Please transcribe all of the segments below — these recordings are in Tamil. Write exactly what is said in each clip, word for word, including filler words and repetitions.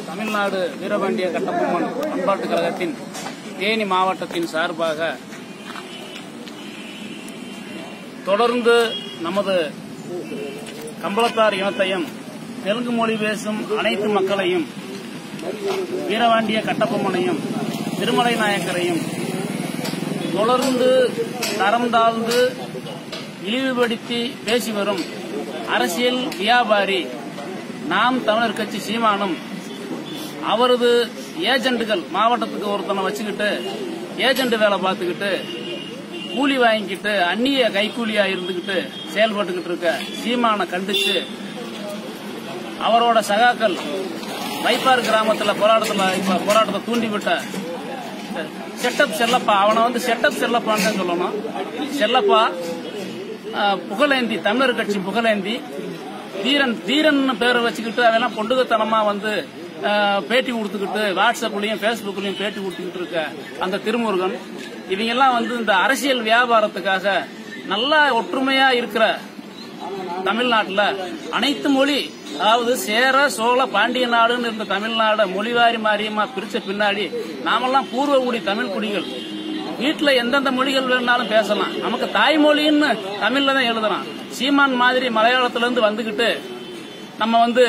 தமிழ்நாடு வீரபாண்டிய கட்டபொம்மன் பண்பாட்டுக் கழகத்தின் தேனி மாவட்டத்தின் சார்பாக தொடர்ந்து நமது கம்பளத்தார் இனத்தையும் தெலுங்கு மொழி பேசும் அனைத்து மக்களையும் வீரபாண்டிய கட்டபொம்மனையும் திருமலை நாயக்கரையும் தொடர்ந்து தரம் தாழ்ந்து இழிவுபடுத்தி பேசி வரும் அரசியல் வியாபாரி நாம் தமிழர் கட்சி சீமானும் அவரது ஏஜென்ட்டுகள் மாவட்டத்துக்கு ஒருத்தனை வச்சுக்கிட்டு ஏஜென்ட் வேலை பார்த்துக்கிட்டு கூலி வாங்கிக்கிட்டு அந்நிய கைக்கூலியா இருந்துகிட்டு செயல்பட்டுக்கிட்டு இருக்க சீமானை கண்டிச்சு அவரோட சகாக்கள் வைப்பார் கிராமத்தில் போராட்டத்தில் இப்ப போராட்டத்தை தூண்டிவிட்ட செட்டப் செல்லப்பா அவனை வந்து செட்டப் செல்லப்பான்னு சொல்லணும். செல்லப்பா புகழேந்தி தமிழர் கட்சி புகழேந்தி தீரன் தீரன் பேரை வச்சுக்கிட்டு அதெல்லாம் பொண்டுகத்தனமா வந்து பேட்டி கொடுத்துக்கிட்டு வாட்ஸ்அப்லயும் பேஸ்புக்லயும் பேட்டி கொடுத்துக்கிட்டு இருக்க அந்த திருமுருகன் இவங்க எல்லாம் வந்து இந்த அரசியல் வியாபாரத்துக்காக நல்லா ஒற்றுமையா இருக்கிற தமிழ்நாட்டில் அனைத்து மொழி அதாவது சேர சோழ பாண்டிய நாடுன்னு இருந்த தமிழ்நாடு மொழிவாரி மாரியமா பிரிச்ச பின்னாடி நாமெல்லாம் பூர்வகுடி தமிழ் குடிகள் வீட்டுல எந்தெந்த மொழிகள் வேணாலும் பேசலாம். நமக்கு தாய்மொழின்னு தமிழ்ல தான் எழுதுறான். சீமான் மாதிரி மலையாளத்துல இருந்து வந்துகிட்டு நம்ம வந்து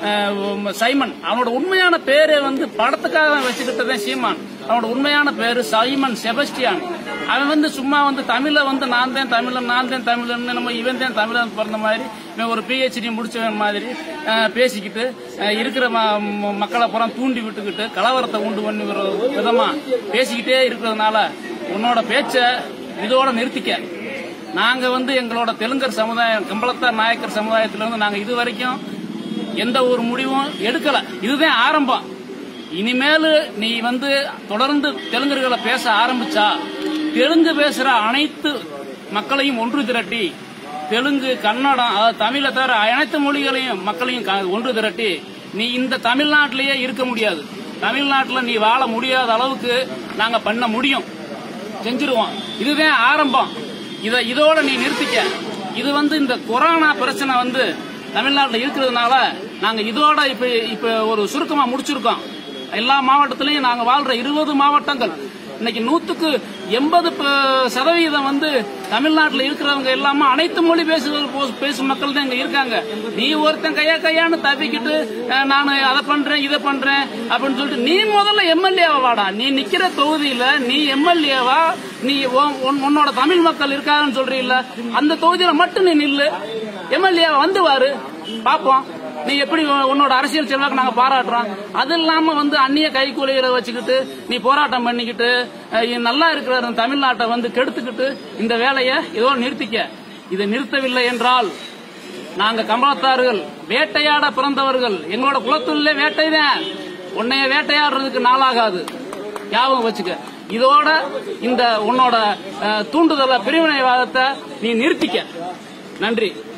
சைமன் அவனோட உண்மையான பேரை வந்து படத்துக்காக வச்சுக்கிட்டதான் சீமான். அவனோட உண்மையான பேரு சைமன் செபஸ்டியான். அவன் வந்து சும்மா வந்து தமிழ வந்து நான் தான் தமிழன் நான் தான் தமிழன் நம்ம இவன் தான் தமிழன் பிறந்த மாதிரி இவன் ஒரு பிஹெச்டி முடிச்சவன் மாதிரி பேசிக்கிட்டு இருக்கிற மக்களை புறம் தூண்டி விட்டுக்கிட்டு கலவரத்தை உண்டு பண்ணி விதமா பேசிக்கிட்டே இருக்கிறதுனால உன்னோட பேச்ச இதோட நிறுத்திக்க. நாங்க வந்து எங்களோட தெலுங்கர் சமுதாயம் கம்பளத்தார் நாயக்கர் சமுதாயத்திலிருந்து நாங்க இது வரைக்கும் எந்த ஒரு முடிவும் எடுக்கல. இதுதான் ஆரம்பம். இனிமேல் நீ வந்து தொடர்ந்து தெலுங்கர்களை பேச ஆரம்பிச்சா தெலுங்கு பேசுற அனைத்து மக்களையும் ஒன்று திரட்டி தெலுங்கு கன்னடம் தமிழை தவிர அனைத்து மொழிகளையும் மக்களையும் ஒன்று திரட்டி நீ இந்த தமிழ்நாட்டிலேயே இருக்க முடியாது. தமிழ்நாட்டில் நீ வாழ முடியாத அளவுக்கு நாங்க பண்ண முடியும், செஞ்சிருவோம். இதுதான் ஆரம்பம். இத இதோட நீ நிறுத்திக்க. இது வந்து இந்த கொரோனா பிரச்சனை வந்து தமிழ்நாட்டில் இருக்கிறதுனால நாங்க இதோட இப்ப இப்ப ஒரு சுருக்கமா முடிச்சிருக்கோம். எல்லா மாவட்டத்திலையும் நாங்க வாழ்ற இருபது மாவட்டங்கள் இன்னைக்கு நூத்துக்கு எண்பது சதவீதம் வந்து தமிழ்நாட்டில் இருக்கிறவங்க எல்லாமே அனைத்து மொழி பேசும் மக்கள் தான் இங்க இருக்காங்க. நீ ஒருத்தன் கையா கையான்னு தப்பிக்கிட்டு நான் அதை பண்றேன் இதை பண்றேன் அப்படின்னு சொல்லிட்டு நீ முதல்ல எம்எல்ஏவா வாடா. நீ நிக்கிற தொகுதியில நீ எம்எல்ஏவா நீ உன்னோட தமிழ் மக்கள் இருக்காங்கன்னு சொல்றீல்ல அந்த தொகுதியில மட்டும் நீ நில்லு. எம்எல்ஏவா வந்து வாரு பாப்போம். நீ எப்படி உன்னோட அரசியல் செல்வாக்கு நாங்க பாராட்டுறோம். அது இல்லாம வந்து அந்நிய கைக்கூலிகளை வச்சுக்கிட்டு நீ போராட்டம் பண்ணிக்கிட்டு நல்லா இருக்கிற தமிழ்நாட்டை வந்து கெடுத்துக்கிட்டு இந்த வேலையை இதோ நிறுத்திக்க. இதை நிறுத்தவில்லை என்றால் நாங்க கம்பளத்தார்கள் வேட்டையாட பிறந்தவர்கள். எங்களோட குலத்தொழிலே வேட்டைதான். உன்னைய வேட்டையாடுறதுக்கு நாளாகாது. ஞாபகம் வச்சுக்க. இதோட இந்த உன்னோட தூண்டுதல பிரிவினைவாதத்தை நீ நிறுத்திக்க. நன்றி.